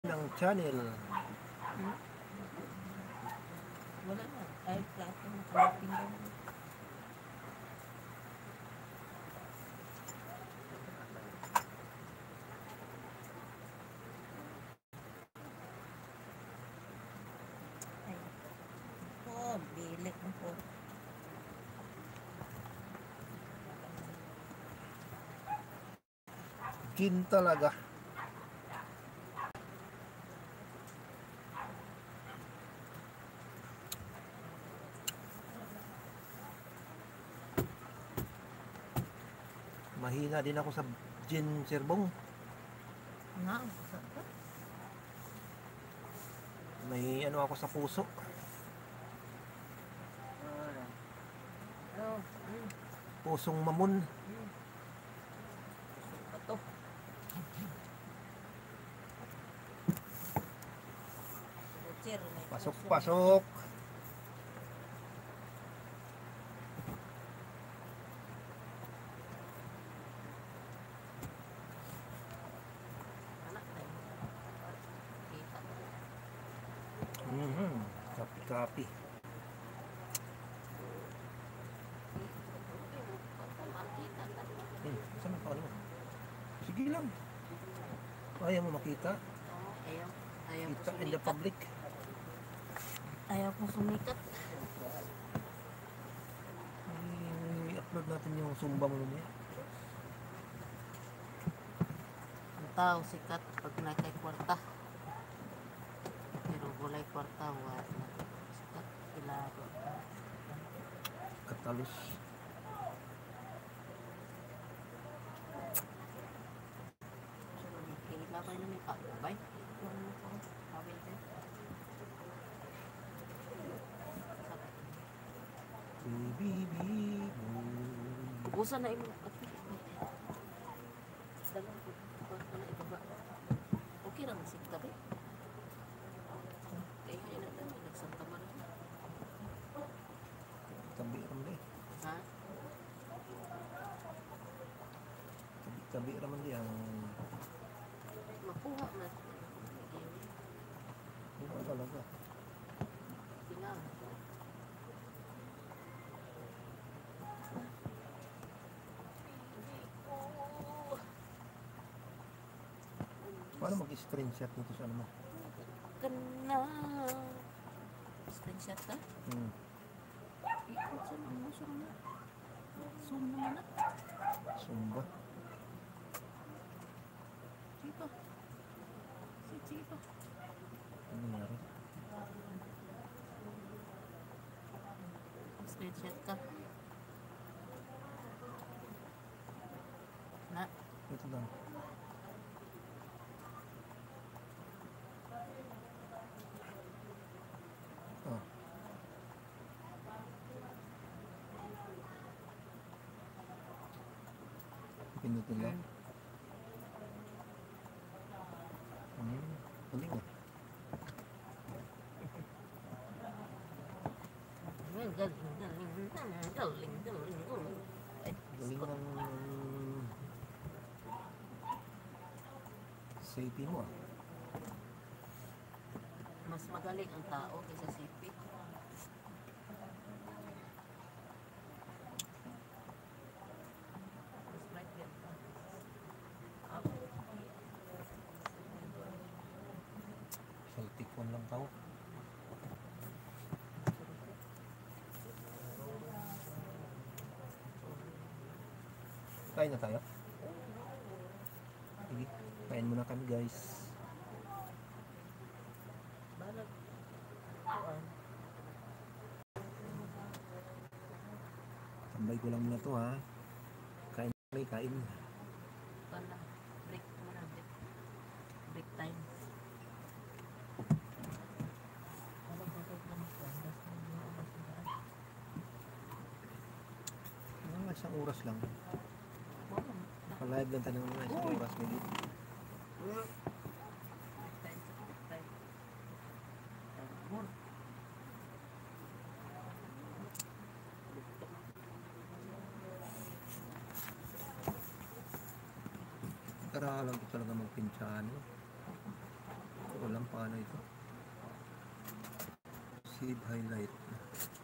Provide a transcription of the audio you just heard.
ng channel. Wala na. Ay, plato na kalapin lang. Ay. Oh, bilik mo po. Gin talaga. Mahina din ako sa gin, Sir Bong. Nga, usap ka. May ano ako sa puso. Oh, Pusong mamon. Ito. Sir, may Pasok, puso. pasok. Anak na yun. Kita mo. Kapi-kapi. Saan ang paano mo? Sige lang. Ayaw mo makita. Ayaw. Ayaw ko Kita in the sumikat. public. Ayaw ko sumikat. I-upload natin yung Zumba mo niya. Ang tao sikat pag nakay kwarta. Pero walay kwarta, wala. Sikat, kilaro. Katalos. Kailangan na may kakabay. Kawin din. Baby. Ubusan na imo. Dalang ko na ibaba. Okay lang si tabi. Kaya ina na nagsanta man. Tabi raman di. Ha? Tabi raman di ang Makuha man. ano talaga. Tingnan. Paano mag-screenshot nito sa ano mo? Kana. Screenshot ka? Zoom mo, zoom mo. Zoom naman na. Zumba. Sige pa. Sige pa. Ano nangyari? Screenshot ka. Na. Ito lang. Oh. Pinutin lang. Galing ah. Galing. Ay, Galing ng safety mo ah. mas magaling ang tao kaysa sipi. Mas right yan. Saltik phone lang tao. Kain na tayo? Sige, kain muna kami guys. Balag. Tambay ko lang muna to ha. Kain kami, kain. Pala. Break muna. Break time. Mga isang oras lang. Palive lang tayo ng mga isang oras. Maybe. Aralan ko talaga magpintsaan. Paano ito? Save highlight.